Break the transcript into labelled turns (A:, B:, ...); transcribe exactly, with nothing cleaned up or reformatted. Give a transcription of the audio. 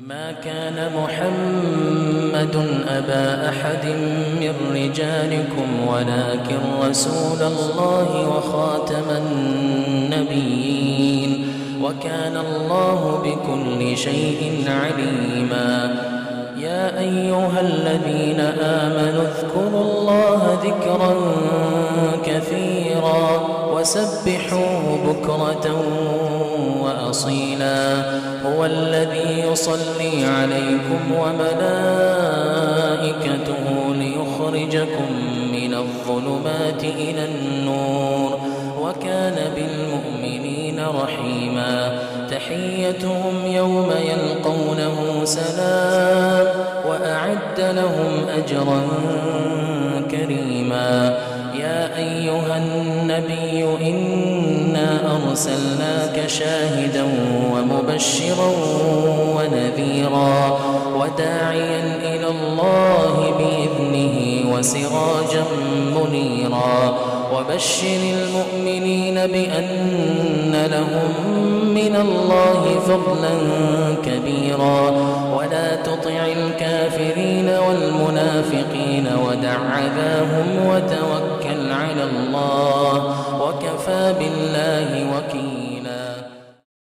A: ما كان محمد أبا أحد من رجالكم ولكن رسول الله وخاتم النبيين وكان الله بكل شيء عليما. يا أيها الذين آمنوا اذكروا الله ذكرا كثيرا وسبحوه بكرة وأصيلا. هو الذي يصلي عليكم وملائكته ليخرجكم من الظلمات إلى النور وكان بالمؤمنين رحيما. تحيتهم يوم يلقونه سلام وأعد لهم أجرا كريما. يا أيها النبي إنا أرسلناك شاهدا ومبشرا ونذيرا وداعيا إلى الله بإذنه وسراجا منيرا. وبشر المؤمنين بأن لهم من الله فضلا كبيرا ولا تطع الكافرين والمنافقين ودع عذاهم وتوكل على الله وكفى بالله وكيلا.